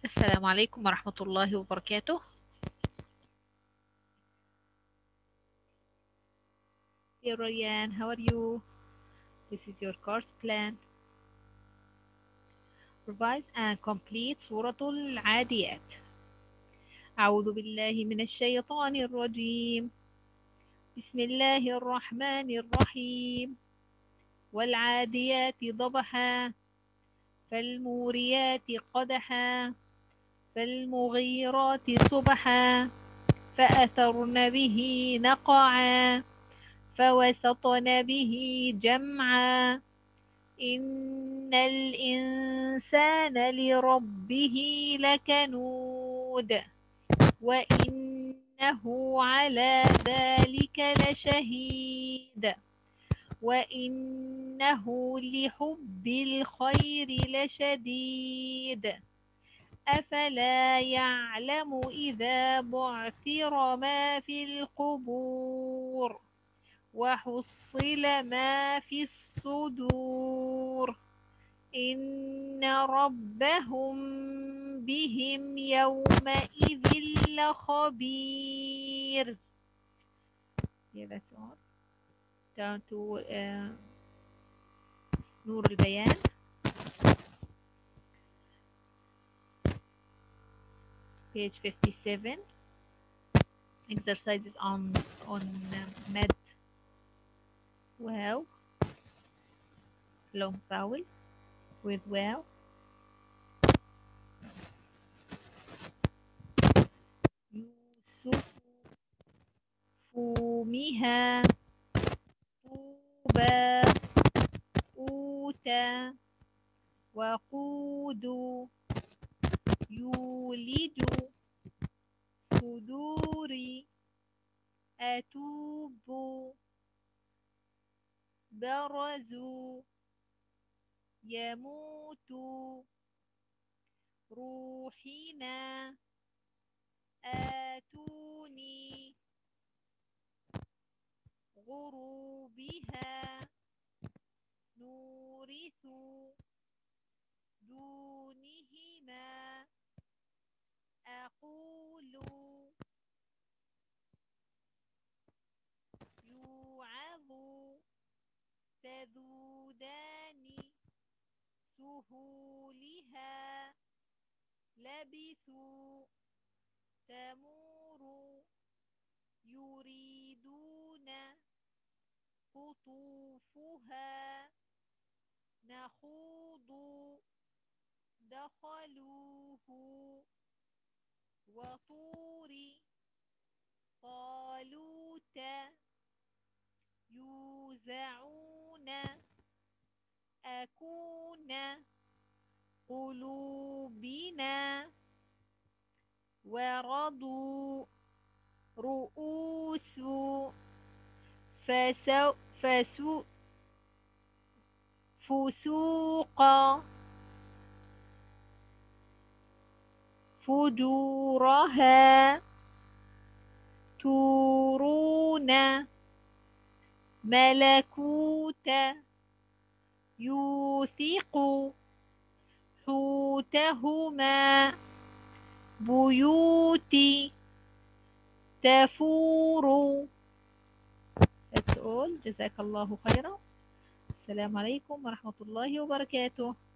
السلام عليكم ورحمة الله وبركاته. Dear Ryan, how are you? This is your course plan. Revise and complete سورة العاديات. أعوذ بالله من الشيطان الرجيم. بسم الله الرحمن الرحيم. والعاديات ضبحا فالموريات قدحا فالمغيرات صبحا فأثرن به نقعا فوسطن به جمعا إن الإنسان لربه لكنود وإنه على ذلك لشهيد وإنه لحب الخير لشديد أفلا يعلم إذا بعثر ما في القبور وحصل ما في الصدور إن ربهم بهم يومئذ لخبير. Yeah, that's all. Down to نور البيان. Page 57. Exercises on med. Wow. Long vowel with wow. يوسف فومها طوبى أوتى وقود يولج صدوري أتوب برزوا يموت روحنا آتوني غروبها نورث دونهما أقول يوعظ تذودان سهولها لبثوا تمور يريدون قطوفها نخوض دخلوه وطور طالوت يوزعون أكون قلوبنا ورضوا رؤوس فسوق فجورها تورون ملكوت يوثق حوتهما بيوت تفور. That's all. جزاك الله خيرا. السلام عليكم ورحمة الله وبركاته.